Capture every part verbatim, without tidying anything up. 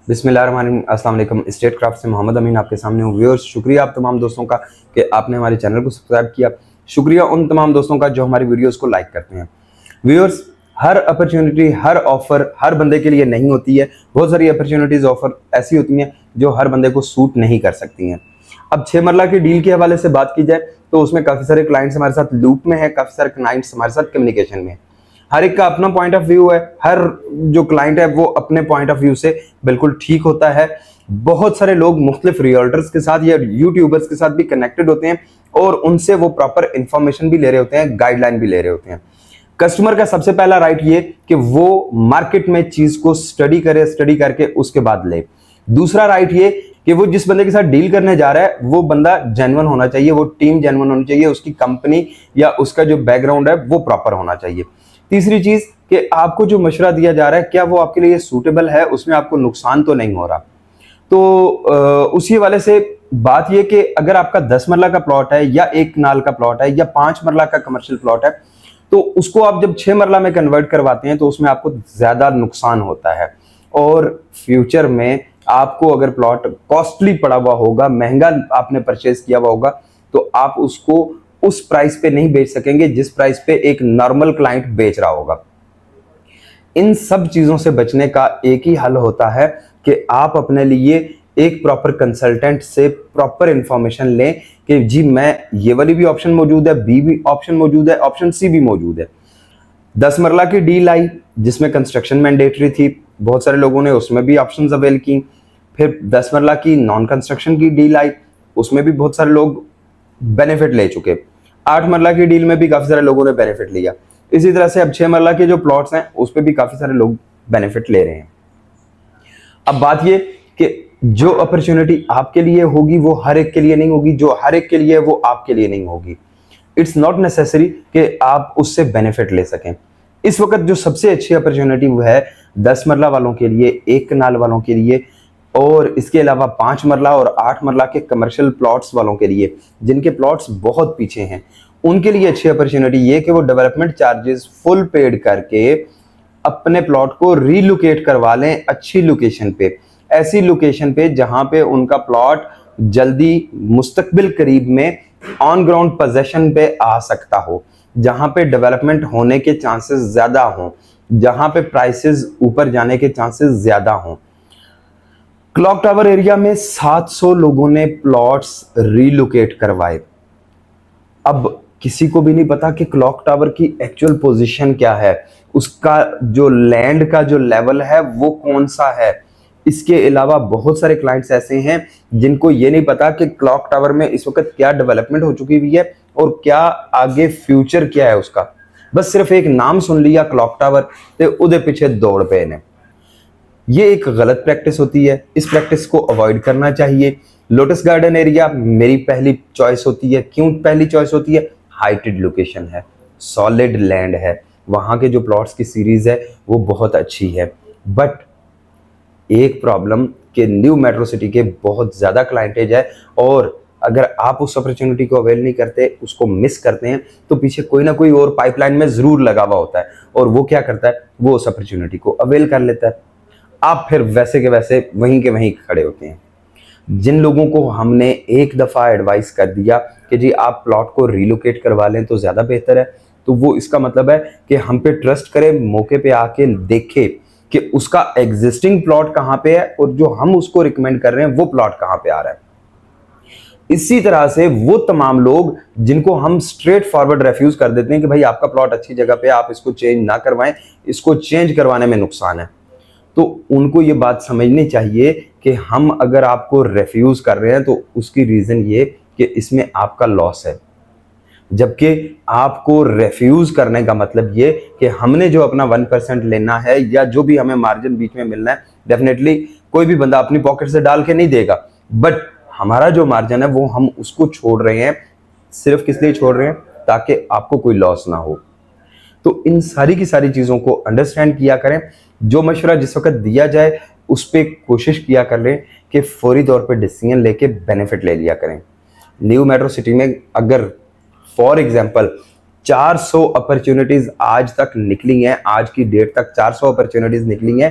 बिस्मिल्लाहिर्रहमानिर्रहीम, अस्सलाम वालेकुम। स्टेट क्राफ्ट से मोहम्मद अमीन आपके सामने हूँ। व्यूअर्स, शुक्रिया आप तमाम दोस्तों का कि आपने हमारे चैनल को सब्सक्राइब किया। शुक्रिया उन तमाम दोस्तों का जो हमारी वीडियोस को लाइक करते हैं। व्यूअर्स, हर अपॉर्चुनिटी, हर ऑफर हर बंदे के लिए नहीं होती है। बहुत सारी अपॉर्चुनिटीज़, ऑफर ऐसी होती हैं जो हर बंदे को सूट नहीं कर सकती हैं। अब छः मरला की डील के हवाले से बात की जाए तो उसमें काफ़ी सारे क्लाइंट्स हमारे साथ लूप में है, काफ़ी सारे क्लाइंट्स हमारे साथ कम्युनिकेशन में है। हर एक का अपना पॉइंट ऑफ व्यू है। हर जो क्लाइंट है वो अपने पॉइंट ऑफ व्यू से बिल्कुल ठीक होता है। बहुत सारे लोग मुख्तलिफ रियल्टर्स के साथ या यूट्यूबर्स के साथ भी कनेक्टेड होते हैं और उनसे वो प्रॉपर इंफॉर्मेशन भी ले रहे होते हैं, गाइडलाइन भी ले रहे होते हैं। कस्टमर का सबसे पहला राइट ये कि वो मार्केट में चीज को स्टडी करे, स्टडी करके उसके बाद ले। दूसरा राइट ये कि वो जिस बंदे के साथ डील करने जा रहा है वो बंदा जेन्युइन होना चाहिए, वो टीम जेन्युइन होनी चाहिए, उसकी कंपनी या उसका जो बैकग्राउंड है वो प्रॉपर होना चाहिए। तीसरी चीज कि आपको जो मशवरा दिया जा रहा है क्या वो आपके लिए सूटेबल है, उसमें आपको नुकसान तो नहीं हो रहा। तो उसी वाले से बात यह कि अगर आपका दस मरला का प्लॉट है या एक नाल का प्लॉट है या पांच मरला का कमर्शियल प्लॉट है तो उसको आप जब छह मरला में कन्वर्ट करवाते हैं तो उसमें आपको ज्यादा नुकसान होता है। और फ्यूचर में आपको अगर प्लॉट कॉस्टली पड़ा हुआ होगा, महंगा आपने परचेज किया हुआ होगा, तो आप उसको उस प्राइस पे नहीं बेच सकेंगे जिस प्राइस पे एक नॉर्मल क्लाइंट बेच रहा होगा। इन सब चीजों से बचने का एक ही हल होता है कि आप अपने लिए एक प्रॉपर कंसल्टेंट से प्रॉपर इंफॉर्मेशन लें कि जी मैं ये वाली भी ऑप्शन मौजूद है, बी भी ऑप्शन मौजूद है, ऑप्शन सी भी मौजूद है। दस मरला की डील आई जिसमें कंस्ट्रक्शन मैंडेटरी थी, बहुत सारे लोगों ने उसमें भी ऑप्शंस अवेल की। फिर दस मरला की नॉन कंस्ट्रक्शन की डील आई, उसमें भी बहुत सारे लोग बेनिफिट ले चुके। आठ मरला की डील में भी काफी सारे लोगों ने बेनिफिट लिया। इसी तरह से अब छह मरला के जो प्लॉट्स हैं उस पर भी काफी सारे लोग बेनिफिट ले रहे हैं। अब बात ये कि जो अपॉर्चुनिटी आपके लिए होगी वो हर एक के लिए नहीं होगी, जो हर एक के लिए वो आपके लिए नहीं होगी। इट्स नॉट नेसेसरी कि आप उससे बेनिफिट ले सकें। इस वक्त जो सबसे अच्छी अपॉर्चुनिटी वो है दस मरला वालों के लिए, एक कनाल वालों के लिए, और इसके अलावा पांच मरला और आठ मरला के कमर्शियल प्लॉट्स वालों के लिए जिनके प्लॉट्स बहुत पीछे हैं। उनके लिए अच्छी अपॉर्चुनिटी ये कि वो डेवलपमेंट चार्जेस फुल पेड करके अपने प्लॉट को रीलोकेट करवा लें अच्छी लोकेशन पे, ऐसी लोकेशन पे जहां पे उनका प्लॉट जल्दी मुस्तकबिल करीब में ऑन ग्राउंड पोजेशन पे आ सकता हो, जहां पे डेवलपमेंट होने के चांसेस ज्यादा हों, जहां पे प्राइसेस ऊपर जाने के चांसेस ज्यादा हों। क्लॉक टावर एरिया में सात सौ लोगों ने प्लॉट्स रीलोकेट करवाए। अब किसी को भी नहीं पता कि क्लॉक टावर की एक्चुअल पोजीशन क्या है, उसका जो लैंड का जो लेवल है वो कौन सा है। इसके अलावा बहुत सारे क्लाइंट्स ऐसे हैं जिनको ये नहीं पता कि क्लॉक टावर में इस वक्त क्या डेवलपमेंट हो चुकी हुई है और क्या आगे फ्यूचर क्या है उसका। बस सिर्फ एक नाम सुन लिया क्लॉक टावर तो उधर पीछे दौड़ पे ने। ये एक गलत प्रैक्टिस होती है, इस प्रैक्टिस को अवॉइड करना चाहिए। लोटस गार्डन एरिया मेरी पहली चॉइस होती है। क्यों पहली चॉइस होती है? हाइटेड लोकेशन है, सॉलिड लैंड है, वहां के जो प्लॉट्स की सीरीज है वो बहुत अच्छी है। बट एक प्रॉब्लम कि न्यू मेट्रो सिटी के बहुत ज्यादा क्लाइंटेज है और अगर आप उस अपॉर्चुनिटी को अवेल नहीं करते, उसको मिस करते हैं, तो पीछे कोई ना कोई और पाइपलाइन में जरूर लगा हुआ होता है और वो क्या करता है, वो उस अपॉर्चुनिटी को अवेल कर लेता है। आप फिर वैसे के वैसे वहीं के वहीं खड़े होते हैं। जिन लोगों को हमने एक दफ़ा एडवाइस कर दिया कि जी आप प्लॉट को रीलोकेट करवा लें तो ज़्यादा बेहतर है, तो वो इसका मतलब है कि हम पे ट्रस्ट करें, मौके पे आके देखे कि उसका एग्जिस्टिंग प्लॉट कहाँ पे है और जो हम उसको रिकमेंड कर रहे हैं वो प्लॉट कहाँ पे आ रहा है। इसी तरह से वो तमाम लोग जिनको हम स्ट्रेट फॉरवर्ड रेफ्यूज कर देते हैं कि भाई आपका प्लॉट अच्छी जगह पे, आप इसको चेंज ना करवाएं, इसको चेंज करवाने में नुकसान है, तो उनको ये बात समझनी चाहिए कि हम अगर आपको रेफ्यूज कर रहे हैं तो उसकी रीजन ये कि इसमें आपका लॉस है। जबकि आपको रेफ्यूज करने का मतलब ये कि हमने जो अपना वन परसेंट लेना है या जो भी हमें मार्जिन बीच में मिलना है, डेफिनेटली कोई भी बंदा अपनी पॉकेट से डाल के नहीं देगा, बट हमारा जो मार्जिन है वो हम उसको छोड़ रहे हैं। सिर्फ किस लिए छोड़ रहे हैं? ताकि आपको कोई लॉस ना हो। तो इन सारी की सारी चीजों को अंडरस्टैंड किया करें। जो मशवरा जिस वक्त दिया जाए उस पर कोशिश किया कर लें कि फौरी तौर पे डिसीजन लेके बेनिफिट ले लिया करें। न्यू मेट्रो सिटी में अगर फॉर एग्जांपल चार सौ अपॉर्चुनिटीज आज तक निकली हैं, आज की डेट तक चार सौ अपॉर्चुनिटीज निकली हैं,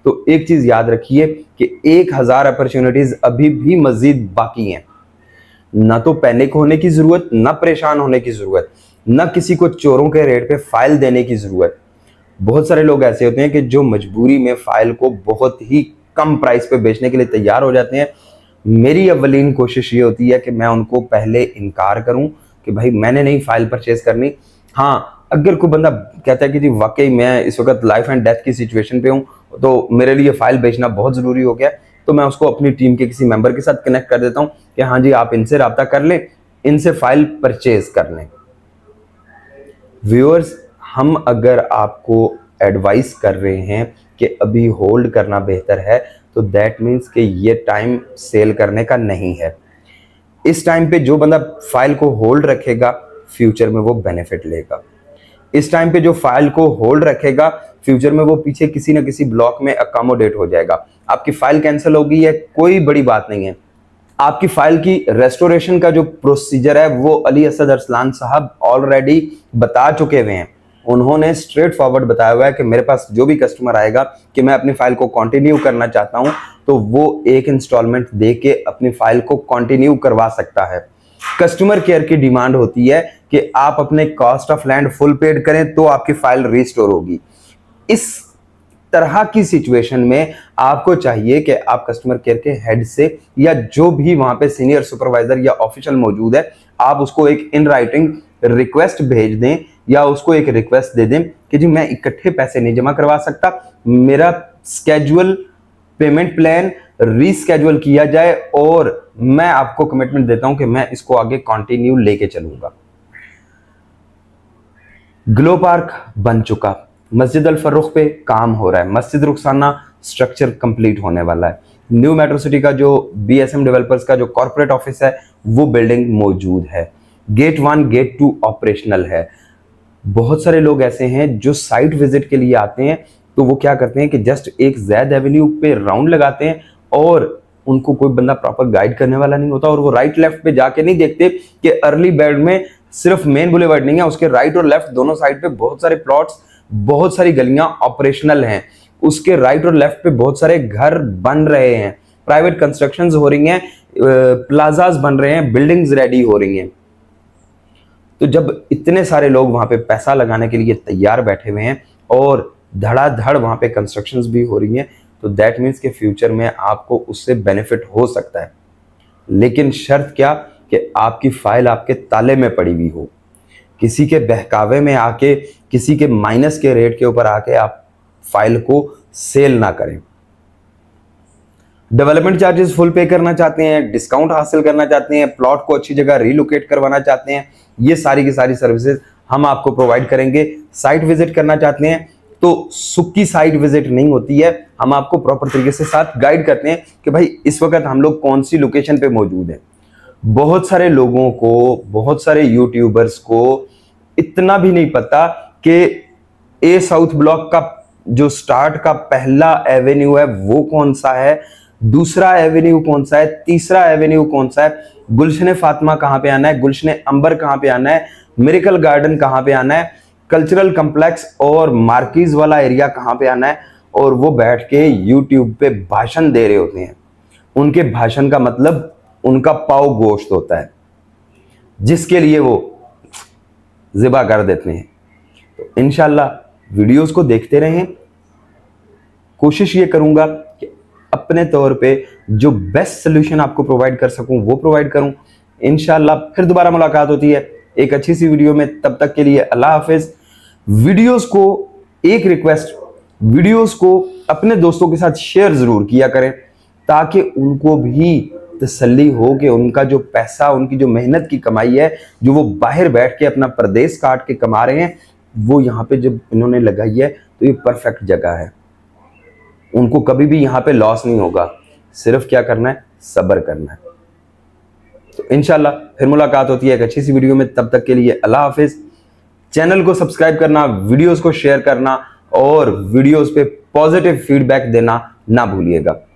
तो एक चीज याद रखिए कि एक हजार अपॉर्चुनिटीज अभी भी मजीद बाकी हैं। ना तो पैनिक होने की जरूरत, ना परेशान होने की जरूरत, ना किसी को चोरों के रेट पे फाइल देने की जरूरत। बहुत सारे लोग ऐसे होते हैं कि जो मजबूरी में फाइल को बहुत ही कम प्राइस पे बेचने के लिए तैयार हो जाते हैं। मेरी अव्वलीन कोशिश ये होती है कि मैं उनको पहले इनकार करूं कि भाई मैंने नहीं फाइल परचेज करनी। हाँ, अगर कोई बंदा कहता है कि जी वाकई मैं इस वक्त लाइफ एंड डेथ की सिचुएशन पे हूं तो मेरे लिए फाइल बेचना बहुत जरूरी हो गया, तो मैं उसको अपनी टीम के किसी मेंबर के साथ कनेक्ट कर देता हूं कि हाँ जी आप इनसे राब्ता कर लें, इनसे फाइल परचेज कर लें। व्यूअर्स, हम अगर आपको एडवाइस कर रहे हैं कि अभी होल्ड करना बेहतर है, तो दैट मीन्स कि ये टाइम सेल करने का नहीं है। इस टाइम पे जो बंदा फाइल को होल्ड रखेगा फ्यूचर में वो बेनिफिट लेगा। इस टाइम पे जो फाइल को होल्ड रखेगा फ्यूचर में वो पीछे किसी ना किसी ब्लॉक में अकोमोडेट हो जाएगा। आपकी फाइल कैंसिल हो गई है, कोई बड़ी बात नहीं है। आपकी फाइल की रेस्टोरेशन का जो प्रोसीजर है वो अली असद अरसलान साहब ऑलरेडी बता चुके हुए हैं। उन्होंने स्ट्रेट फॉरवर्ड बताया हुआ है कि मेरे पास जो भी कस्टमर आएगा कि मैं अपनी फाइल को कंटिन्यू करना चाहता हूं, तो वो एक इंस्टॉलमेंट दे के अपनी फाइल को कंटिन्यू करवा सकता है। कस्टमर केयर की डिमांड होती है कि आप अपने cost of land full paid करें तो आपकी फाइल रिस्टोर होगी। इस तरह की सिचुएशन में आपको चाहिए कि आप कस्टमर केयर के हेड से या जो भी वहां पे सीनियर सुपरवाइजर या ऑफिशियल मौजूद है, आप उसको एक इन राइटिंग रिक्वेस्ट भेज दें या उसको एक रिक्वेस्ट दे दें कि जी मैं इकट्ठे पैसे नहीं जमा करवा सकता, मेरा स्केड्यूल पेमेंट प्लान रीस्केड्यूल किया जाए और मैं आपको कमिटमेंट देता हूं कि मैं इसको आगे कंटिन्यू लेके चलूंगा। ग्लो पार्क बन चुका, मस्जिद अल फर्रुख पे काम हो रहा है, मस्जिद रुखसाना स्ट्रक्चर कंप्लीट होने वाला है, न्यू मेट्रो सिटी का जो बीएसएम डेवलपर्स का जो कॉर्पोरेट ऑफिस है वो बिल्डिंग मौजूद है, gate one gate two operational है। बहुत सारे लोग ऐसे हैं जो साइट विजिट के लिए आते हैं तो वो क्या करते हैं कि जस्ट एक जैद एवेन्यू पे राउंड लगाते हैं और उनको कोई बंदा प्रॉपर गाइड करने वाला नहीं होता और वो राइट लेफ्ट पे जाके नहीं देखते कि अर्ली बेड में सिर्फ मेन बुलेवार्ड नहीं है, उसके राइट और लेफ्ट दोनों साइड पे बहुत सारे प्लॉट्स, बहुत सारी गलियां ऑपरेशनल हैं, उसके राइट और लेफ्ट पे बहुत सारे घर बन रहे हैं, प्राइवेट कंस्ट्रक्शंस हो रही हैं, प्लाजाज बन रहे हैं, बिल्डिंग्स रेडी हो रही हैं। तो जब इतने सारे लोग वहां पे पैसा लगाने के लिए तैयार बैठे हुए हैं और धड़ाधड़ वहां पे कंस्ट्रक्शंस भी हो रही हैं, तो दैट मीन्स के फ्यूचर में आपको उससे बेनिफिट हो सकता है। लेकिन शर्त क्या कि आपकी फाइल आपके ताले में पड़ी हुई हो, किसी के बहकावे में आके, किसी के माइनस के रेट के ऊपर आके आप फाइल को सेल ना करें। डेवलपमेंट चार्जेस फुल पे करना चाहते हैं, डिस्काउंट हासिल करना चाहते हैं, प्लॉट को अच्छी जगह रिलोकेट करवाना चाहते हैं, ये सारी की सारी सर्विसेज हम आपको प्रोवाइड करेंगे। साइट विजिट करना चाहते हैं तो सुक्की साइट विजिट नहीं होती है, हम आपको प्रॉपर तरीके से साथ गाइड करते हैं कि भाई इस वक्त हम लोग कौन सी लोकेशन पे मौजूद हैं। बहुत सारे लोगों को, बहुत सारे यूट्यूबर्स को इतना भी नहीं पता कि ए साउथ ब्लॉक का जो स्टार्ट का पहला एवेन्यू है वो कौन सा है, दूसरा एवेन्यू कौन सा है, तीसरा एवेन्यू कौन सा है, गुलशन फातिमा कहां पे आना है, गुलशन अंबर कहां पे आना है, मिरेकल गार्डन कहां पे आना है, कल्चरल कॉम्प्लेक्स और मार्किज वाला एरिया कहां पे आना है। और वो बैठ के यूट्यूब पे भाषण दे रहे होते हैं। उनके भाषण का मतलब उनका पाव गोश्त होता है जिसके लिए वो ज़िबा कर देते हैं। तो इंशाल्लाह वीडियोस को देखते रहें। कोशिश ये करूंगा कि अपने तौर पे जो बेस्ट सोल्यूशन आपको प्रोवाइड कर सकूं वो प्रोवाइड करूं। इंशाल्लाह फिर दोबारा मुलाकात होती है एक अच्छी सी वीडियो में। तब तक के लिए अल्लाह हाफिज। वीडियोस को एक रिक्वेस्ट, वीडियोस को अपने दोस्तों के साथ शेयर जरूर किया करें ताकि उनको भी तसल्ली हो कि उनका जो पैसा, उनकी जो मेहनत की कमाई है, जो वो बाहर बैठ के अपना प्रदेश काट के कमा रहे हैं, वो यहाँ पे जब इन्होंने लगाई है तो ये परफेक्ट जगह है। उनको कभी भी यहाँ पे लॉस नहीं होगा। सिर्फ क्या करना है, सब्र करना है। तो इंशाल्लाह फिर मुलाकात होती है एक अच्छी सी वीडियो में। तब तक के लिए अल्लाह हाफिज। चैनल को सब्सक्राइब करना, वीडियोस को शेयर करना और वीडियोस पे पॉजिटिव फीडबैक देना ना भूलिएगा।